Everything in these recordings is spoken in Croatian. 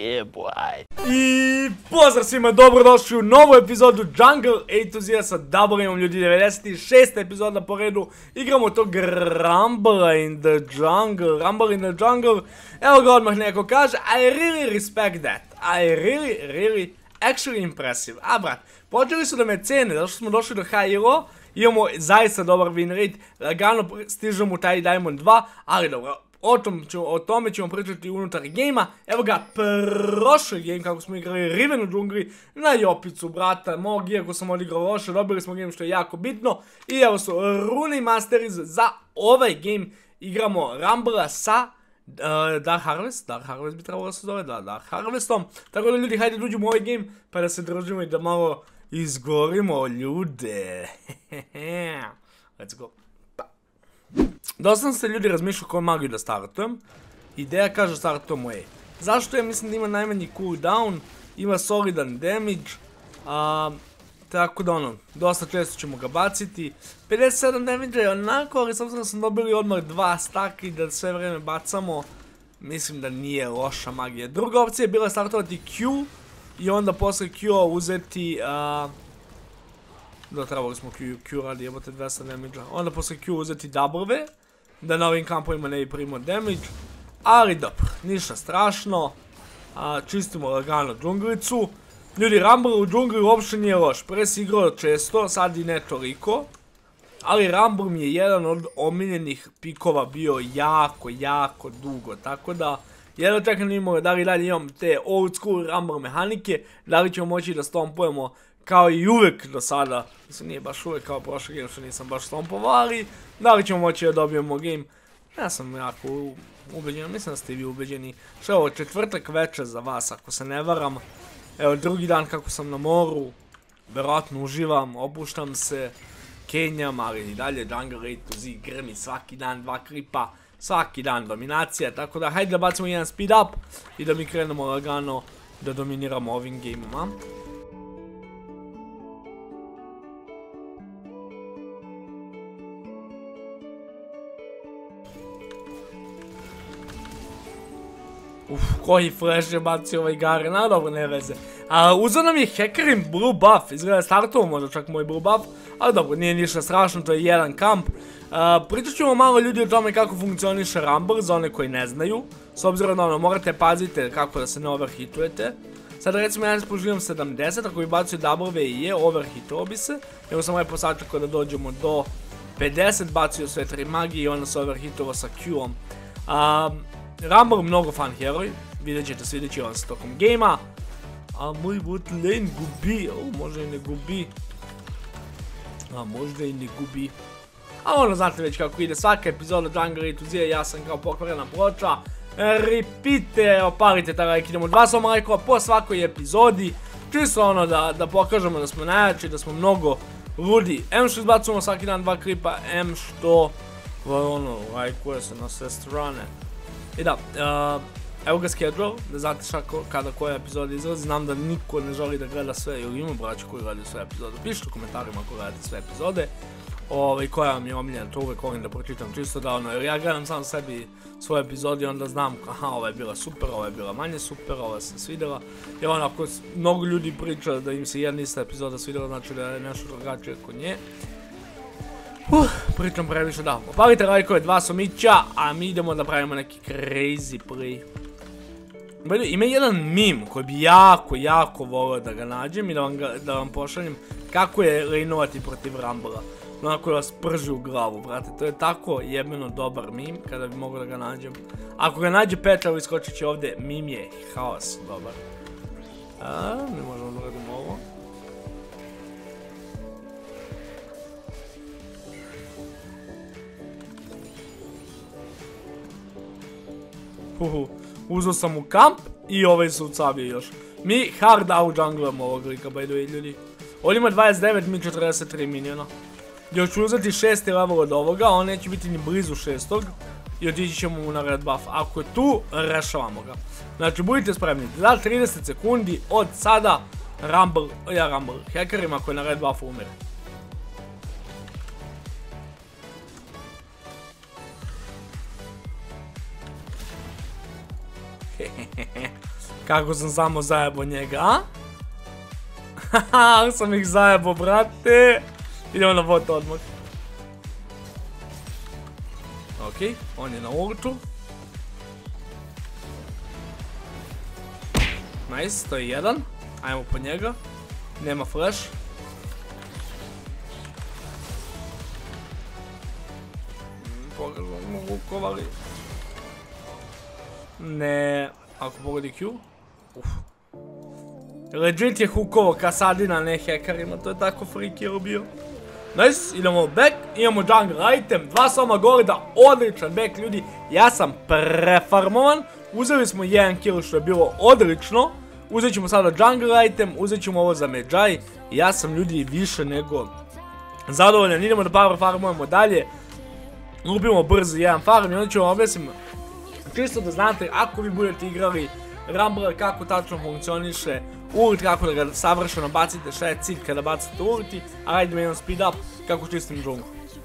Yeah, boy. I pozdrav svima, dobrodošli u novu epizodu Jungle A to Z sa Doublemom, ljudi. 96. epizoda po redu. Igramo tog Rumble in the Jungle. Evo ga odmah neko kaže, I really respect that. I really actually impressive. A brat, počeli su da me cene, zato što smo došli do High Hero. Imamo zaista dobar win rate, lagano stižemo u taj Diamond 2, ali dobro. O tome ćemo pričati unutar gejma. Evo ga, prošli game kako smo igrali Riven u džungli na Jopicu, brata mog, iako sam odigrao loše, dobili smo game što je jako bitno. I evo su Rune Masters za ovaj game, igramo Rumble sa Dark Harvest bi trebalo da se zove, da, Dark Harvestom. Tako da ljudi, hajde dođemo u ovaj game, pa da se držimo i da malo izgorimo ljude. Let's go. Dosta sam se ljudi razmišljao koju magiju da startujem. Ideja kaže startujemo E. Zašto? Ja mislim da ima najmanji cooldown, ima solidan damage, tako da ono, dosta često ćemo ga baciti. 57 damage je onako, ali s obzirom da sam dobili odmah 2 staka i da sve vreme bacamo, mislim da nije loša magija. Druga opcija je bila startovati Q i onda posle Q-a uzeti... Da, trebali smo Q radi, jebote 200 damage-a. Onda posle Q uzeti W, da na ovim kampovima ne bi primao damage. Ali dobro, ništa strašno. Čistimo lagano džunglicu. Ljudi, Rumble u džungli uopšte nije loš. Pre si igrao često, sad i ne toliko. Ali Rumble mi je jedan od omiljenih pikova bio jako dugo. Tako da, jedno čekam imamo da li dalje imam te old school Rumble mehanike. Da li ćemo moći da stompujemo kao i uvek do sada, mislim nije baš uvek kao prošli game što nisam baš stompovao, ali da li ćemo moći da dobijemo game, ja sam jako ubeđen, mislim da ste vi ubeđeni. Što je ovo, četvrtak večer za vas ako se ne varam, evo drugi dan kako sam na moru, verovatno uživam, opuštam se, kenjam, ali i dalje Jungle A to Z grmi svaki dan 2 kripa, svaki dan dominacija, tako da hajde da bacimo jedan speed up i da mi krenemo lagano da dominiramo ovim gameama. Koji flash je bacio ovaj Garen, a dobro, ne veze. Uzeo nam je Hackerin blue buff, izgleda startovo možda čak moj blue buff, ali dobro, nije ništa strašno, to je jedan kamp. Pričat ćemo malo ljudi o tome kako funkcioniše Rumble, za one koji ne znaju, s obzirom da ono, morate pazite kako da se ne overhitujete. Sad recimo ja poživim 70, ako bi bacio W i E, overhituo bi se, nego sam lepo sačekao da dođemo do 50, bacio sve 3 magije i onda se overhituo sa Q-om. Rumble mnogo fan heroj, vidjet ćete, svidjet će vam se tokom gejma. A moj bot lane gubi, možda i ne gubi. A ono, znate već kako ide svaka epizoda Jungle A to Z, ja sam kao pokvarena ploča. Repeatite, opalite taj like, idemo 2 samo lajkova po svakoj epizodi. Čisto ono da pokažemo da smo najjači, da smo mnogo ludi. M što izbacujemo svaki dan 2 klipa, M što ono, lajkuje se na sve strane. I da, evo ga schedule, da znate šta kada koja epizoda izlazi, znam da niko ne želi da gleda sve, ili ima braća koji gledaju sve epizode, pišite u komentarima ako gledate sve epizode, koja vam je omiljena, to uvek volim da pročitam, čisto da ono, jer ja gledam sam sebi svoje epizode i onda znam, aha, ova je bila super, ova je bila manje super, ova se svidjela, jer ono, ako mnogo ljudi priča da im se jedna ista epizoda svidjela, znači da je nešto drugačije kod nje. Pričam previše, da. Opalite lajkove 2 somića, a mi idemo da pravimo neki crazy play. Ima jedan meme koji bi jako volio da ga nađem i da vam pošaljem kako je laneovati protiv Rumble-a. Onako vas prži u glavu, brate. To je tako jebeno dobar meme kada bi mogo da ga nađem. Ako ga nađe Petra, iskočit će ovdje, meme je haos dobar. Ne možemo da radimo ovo. Uzeo sam u kamp i ovaj se ucavio još. Mi hard out junglujemo ovog lika, by the way, ljudi. On ima 29, mi 43 miniona. Još ću uzeti 6. level od ovoga, on neće biti ni blizu 6. I otići ćemo mu na red buff. Ako je tu, rešavamo ga. Znači, budite spremni. Za 30 sekundi od sada Rumble, hackerima koji na red buffu umire. Kako sam samo zajebo njega, a? Haha, sam ih zajebo, brate. Idemo na bot odmah. Okej, on je na ultu. Nice, to je jedan. Ajmo po njega. Nema flash. Pogledamo hukovali. Ne, ako pogodi Q. Legit je hukovo Kasadina, ne hekarima, to je tako freaky bio. Nice, idemo back, imamo jungle item, 2 soma golda, odličan back ljudi. Ja sam prefarmovan, uzeli smo 1 kill što je bilo odlično. Uzet ćemo sada jungle item, uzet ćemo ovo za Medjay. Ja sam ljudi više nego zadovoljan, idemo da power farmujemo dalje. Lupimo brzo jedan farm i onda ću vam objasnim, čisto da znate, ako vi budete igrali Rumble, kako tačno funkcioniše ult, kako da ga savršeno bacite, šta je cilj kada bacite ulti, a rajdemo jedan speed up, kako čistim džunglu.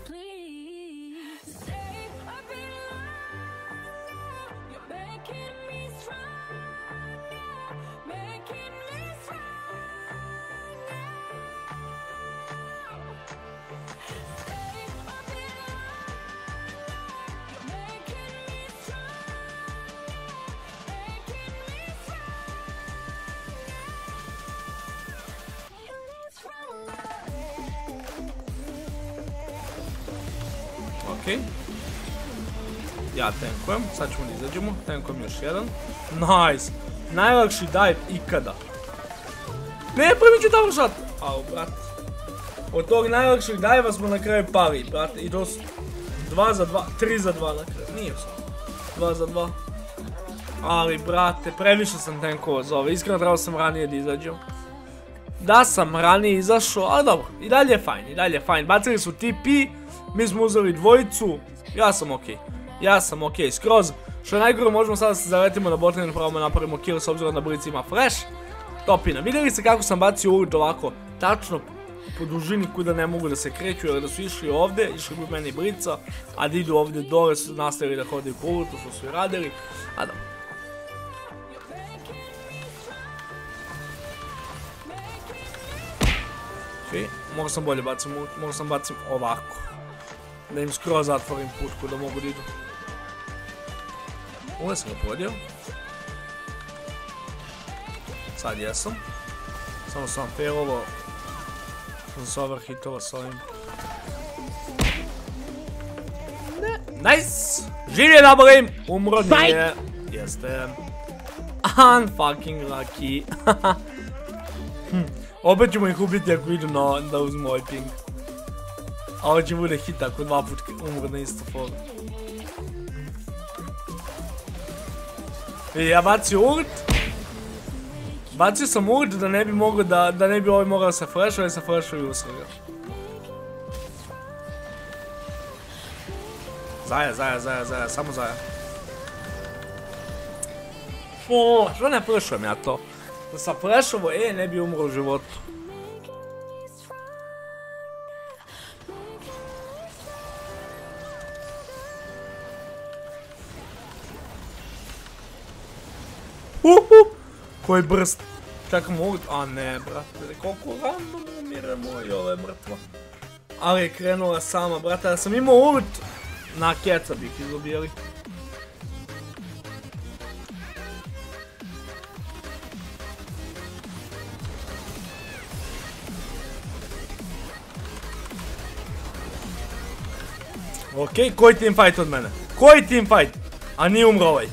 Okej. Ja tankujem, sad ćemo da izađemo, tankujem još jedan. Nice! Najlakši dive ikada. Ne, prvi ću double shot! Au, brat. Od tog najlakšeg dive-a smo na kraju pali, brate. I to su 2 za 2, 3 za 2 na kraju, nije sad. 2 za 2. Ali, brate, previše sam tankovao za ove, iskreno trebao sam ranije da izađem. Da sam ranije izašao, ali dobro, i dalje je fajn, Bacili su TP, mi smo uzeli dvojicu, ja sam okej, skroz. Što je najgore, možemo sada da se zaletimo na botlane i probamo napravimo kill s obzirom da Blitz ima flash. Topina, vidjeli ste kako sam bacio ult ovako, tačno po dužini kuda ne mogu da se kreću, jer da su išli ovdje, išli bi meni Blitza, a da idu ovdje dole su nastavili da hodaju po ultu, što su i radili, a da. Okej, mogu sam bolje bacim ult, mogu sam bacim ovako. Da im skroz zatvorim pušku da mogu da idu. Ovdje sam ga pogodio. Sad jesam. Samo sam failovao. Sam se overhitovao s ovim. Nice! Živ je Double, umro nije. Jeste. Unfucking lucky. Opet ćemo ih ubiti ako idu da uzmu ovaj ping. A ovo će bude hit ako 2 put umre na isto foru. I ja bacio ult. Bacio sam ult da ne bi mogao da ne bi ovaj mogao se flashova i se flashova i usrega. Zaja, samo Zaja. Što ne flashujem ja to? Da sam flashovo, ne bi umro u životu. Koji brst. Čekam ult, a ne brate, koliko random umire moj, ovo je mrtva. Ali je krenula sama, brate, da sam imao ult, na keca bih izobijeli. Okej, koji teamfight od mene? Koji teamfight? A nije umro ovaj.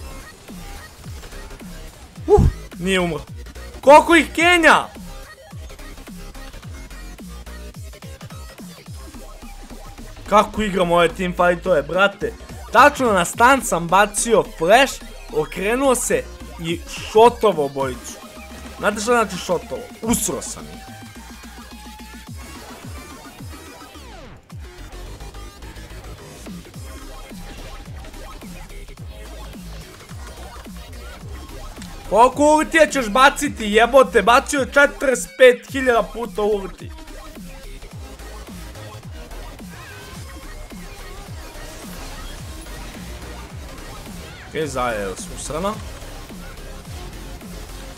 Nije umro. Koliko ih kenja? Kako igram ove teamfightove, brate? Tačno na stan sam bacio flash, okrenuo se i shotovo bojicu. Znate što znači shotovo? Usro sam ih. Koliko ultija ćeš baciti, jebote, bacio je 45.000 puta ulti. Okej, Zaja je usrana.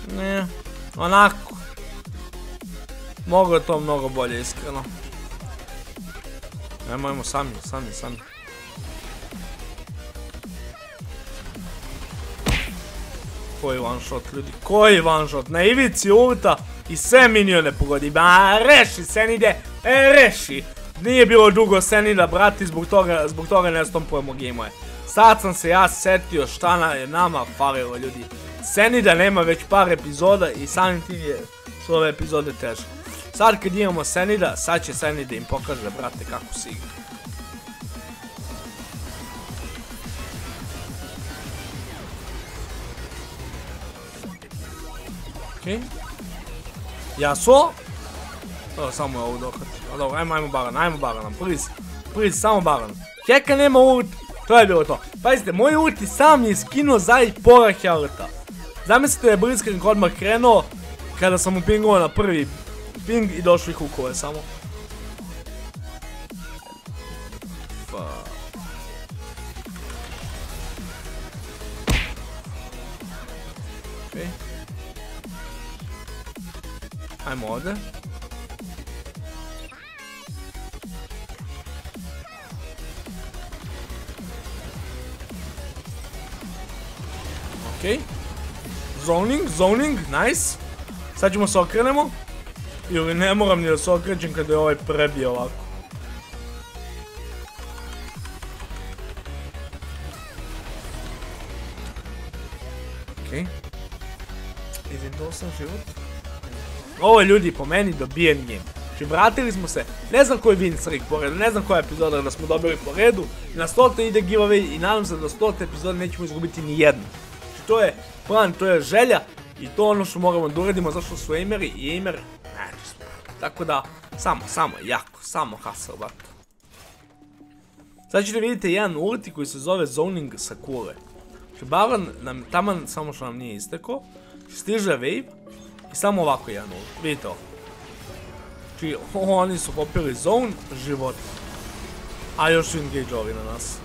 Ne, onako. Mogu je to mnogo bolje, iskreno. Ajmo sami. Koji one shot, ljudi, koji one shot, na ivici ulta i sve minione pogodi, reši Senide, reši. Nije bilo dugo Senida, brati, zbog toga ne stompujemo game-ove. Sad sam se ja setio šta je nama falilo, ljudi. Senida nema već par epizoda i samim tim su ove epizode teže. Sad kad imamo Senida, sad će Senida im pokaže, brate, kako se igra. Okej. Jaso? Evo, samo je ovo dohvati. Dobro, ajmo Baron, please, samo Baron. Heka nema ult, to je bilo to. Pazite, moj ulti sam je skinuo za i pola healtha. Zamislite da je Blitzcrank odmah krenuo kada sam mu pingovao na prvi ping i došli hukove samo. Okej. Ajmo ovdje. Okej. Zoning, nice. Sad ćemo se okrenemo. Ili ne moram ni da se okrećem kada je ovaj prebio ovako. Okej. Izim sam život. Ovo je, ljudi, po meni dobijen game. Znači vratili smo se, ne znam koji win streak po redu, ne znam koja epizoda da smo dobili po redu. Na 100 ide giveaway i nadam se da do 100 epizode nećemo izgubiti ni jednu. Znači to je plan, to je želja i to ono što moramo da uradimo zašto su aimeri i aimer. Tako da, samo hustle, bato. Sad ćete vidjeti jedan ulti koji se zove zoning sa kule. Znači Baron nam taman samo što nam nije istekao, stiže wave i samo ovako jedan ult, vidite ovo. Znači oni su popili zone života. A još su engage-ovi na nas.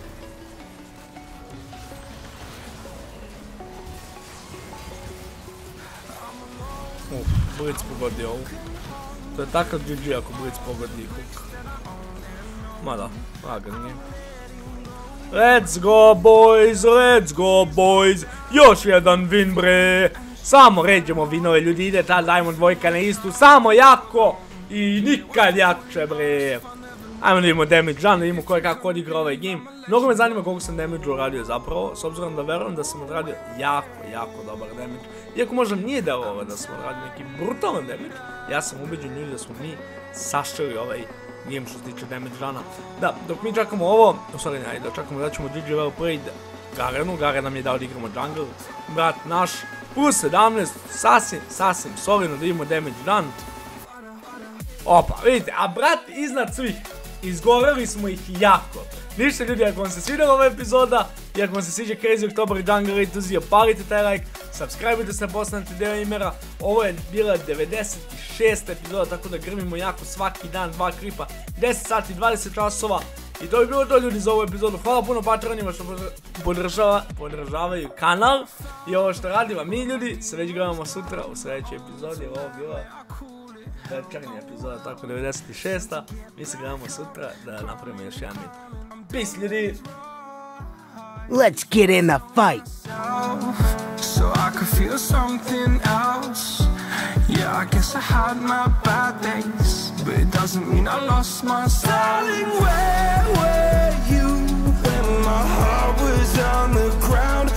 Blitz pogodi ovu. To je takav GG ako Blitz pogodi hook. Mada, lagan nije. Let's go boys, još jedan win bre. Samo ređemo vinove, ljudi, ide ta Diamond dvojka na istu, samo jako i nikad jače bre. Ajmo da imamo damage run, da imamo kako odigra ovaj game. Mnogo me zanima koliko sam damage uradio zapravo, s obzirom da verujem da sam odradio jako dobar damage. Iako možda nije delovalo da sam odradio neki brutalan damage, ja sam ubeđen, ljudi, da smo mi saščeli ovaj game što se tiče damage runa. Da, dok mi čakamo ovo, u stvari ne, da čakamo da ćemo GG well played Garenu, Garen nam je dao da igramo jungle, brat naš, plus 17, sasvim solidno da imamo damage run. Opa, vidite, a brat iznad svih, izgoreli smo ih jako. Ništa, ljudi, ako vam se svidjela ova epizoda i ako vam se sviđa Crazy October i Jungle A2Z, opalite taj like, subscribe-ite se, postanete deo imera. Ovo je bila 96. epizoda, tako da grmimo jako svaki dan, 2 klipa, 10 sati, 20 časova. I to bi bilo to, ljudi, za ovu epizodu. Hvala puno patronima što podržavaju kanal i ovo što radimo mi, ljudi. Se već gledamo sutra u sljedećoj epizodi. Ovo bila večernja epizoda, tako 96. Mi se gledamo sutra da napravimo još jedan video. Peace, ljudi! Let's get in the fight! So I could feel something else. Yeah, I guess I had my bad days, but it doesn't mean I lost my style. Darling, where were you when my heart was on the ground?